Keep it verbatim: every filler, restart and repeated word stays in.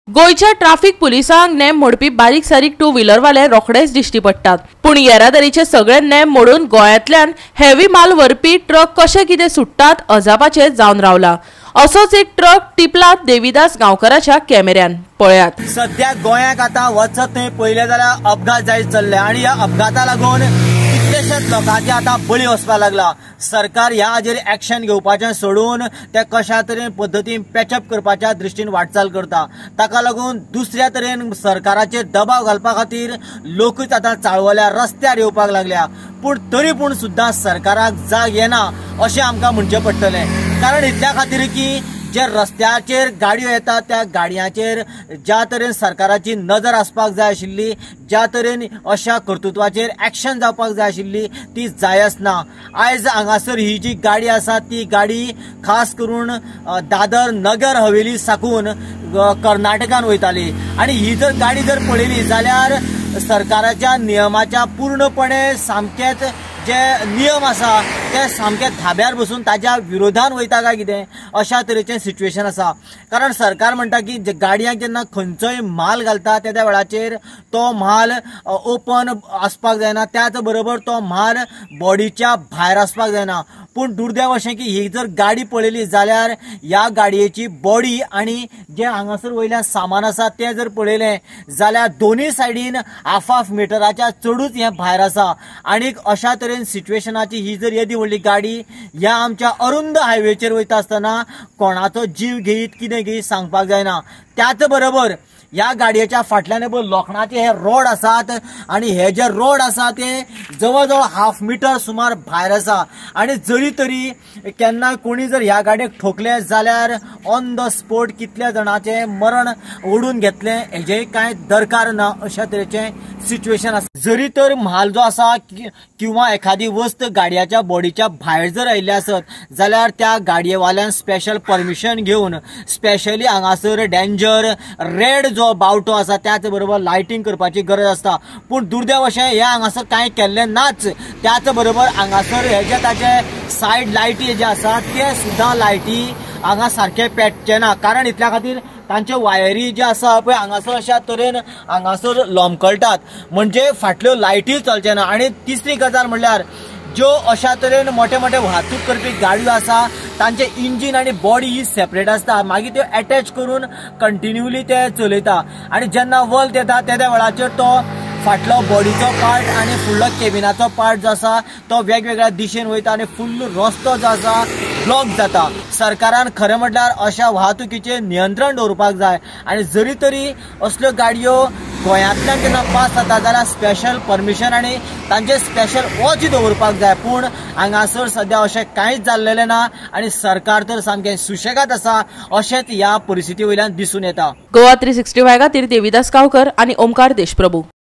गोयच्या traffic पुलिसांक name मोडपी बारीक सारीक टू व्हीलरवाले रोखडेच दिश्टी पडटात। पूण येरादारीचे सगळे नेम मोडून गोंयांतल्यान हेवी माल व्हरपी ट्रक कशे कितें सुट्टात अजापाचे जावन रावला। असोच एक ट्रक टिपला देविदास गांवकाराच्या कॅमेऱ्यान। पळयात। सध्या गोंयाक आता वचत थंय पयले जाल्यार अपघात जायत चल्ले आनी ह्या अपघाता लागून कितलेशेच लोकांचे आता बळी वचपाक लागला। सरकार ह्या हाजेर एक्शन घेवपाचें सोडून ते कशा तरेन पद्दतीन पॅचअप करपाच्या दृश्टीन वाटचाल करता। ताका लागून दुसऱ्या तरेन सरकाराचेर दबाव घालपा खातीर लोकूच आता चाळवल्या रस्त्यार येवपाक लागल्या। पूण तरी पूण सुद्दां सरकाराक जाग येना अशें आमकां म्हणचें पडटलें। कारण इतल्या खातीर की जे रस्त्याचेर गाडयो येतात त्या गाडयांचेर ज्या तरेन सरकाराची नजर आसपाक जाय आशिल्ली, ज्या तरेन अशा कर्तृत्वाचेर एक्शन जावपाक जाय आशिल्ली ती जायच ना। आयज हांगासर ही जी गाडी आसा ती गाडी खास करून दादर नगर हवेली साकून कर्नाटकान वयताली आनी ही जर गाडी जर पळयली जाल्यार सरकाराच्या नियमाच्या पूर्णपणे सामकेच जे नियम आसा ते सामके धाब्यार बसून ताज्या विरोधान वयता काय कितें अशा तरेचें सिच्युएशन आसा। कारण सरकार म्हणटा की गाडयांक जेन्ना खंयचोय माल घालता त्या वेळाचेर तो माल ओपन आसपाक जायना, त्याच बरोबर तो माल बॉडीच्या भायर आसपाक जायना। पूण दुर्दैव अशें की ही जर गाडी पळयली जाल्यार ह्या गाडयेची बॉडी आनी जे हांगासर वयल्यान सामान आसा तें जर पळयलें जाल्यार दोनूय सायडीन हाफ हाफ मिटराच्या चडूच हें भायर आसा। आनीक अशा तरेन सिच्युएशनाची ही जर येदी व्हडली गाडी ह्या आमच्या अरुंद हायवेचेर वयता आसतना कोणाचो जीव घेयत कितें घेयत सांगपाक जायना। त्याच बरोबर ह्या गाडयेच्या फाटल्यान पळय लोखणाचे हे रोड आसात आनी हे जे रोड आसा ते जवळ जवळ हाफ मिटर सुमार भायर आसा। आनी जरी तरी केन्ना कोणी जर ह्या गाडयेक ठोकले जाल्यार ऑन द स्पॉट कितल्या जाणांचे मरण ओडून घेतले हेजेय कांय दरकार ना अशा तरेचें सिच्युएशन आसा। जरी तर म्हाल जो आसा किंवा एखादी वस्त गाडयाच्या बॉडीच्या भायर जर आयिल्ली आसत जाल्यार त्या गाडयेवाल्यान स्पेशल परमिशन घेवन स्पेशली हांगासर डेंजर रेड जो बावटो आसा त्याच बरोबर लायटिंग करपाची गरज आसता। पूण दुर्दैव अशें हे हांगासर कांय केल्लें नाच। त्याच बरोबर हांगासर हे जे ताचे सायड लायटी जे आसात ते सुद्दां लायटी हांगा सारखे पेटचे ना। कारण इतल्या खातीर तांचे वायरी जे आसा पळय हांगासर अशा तरेन हांगासर लोंबकळटात म्हणजे फाटल्यो लायटी चलचे ना। आनी तिसरी गजाल म्हणल्यार ज्यो अशा तरेन मोठे मोठे वाहतूक करपी गाडयो आसा तांचे इंजीन आनी बॉडी ही सेपरेट आसता, मागीर त्यो अटॅच करून कंटिन्युअली ते चलयता आनी जेन्ना वल्त येता त्या वेळाचेर तो फाटलो बॉडीचो पार्ट आनी फुडलो केबिनाचो पार्ट जो आसा तो वेगवेगळ्या दिशेन वयता आनी फुल्ल रस्तो जो आसा ब्लॉक जाता। सरकारान खरें म्हटल्यार अशा वाहतुकीचेर नियंत्रण दवरपाक जाय आनी जरी तरी असल्यो गाडयो गोंयांतल्यान जेन्ना पास जाता जाल्यार स्पेशल परमिशन आनी तांचे स्पेशल वॉच दवरपाक जाय। पूण हांगासर सद्या अशें कांयच जाल्लेलें ना आनी सरकार तर सामकें सुशेगाद आसा अशेंच ह्या परिस्थिती वयल्यान दिसून येता। गोवा थ्री सिक्स्टी फायव्ह खातीर देविदास गांवकर आनी ओमकार देशप्रभू।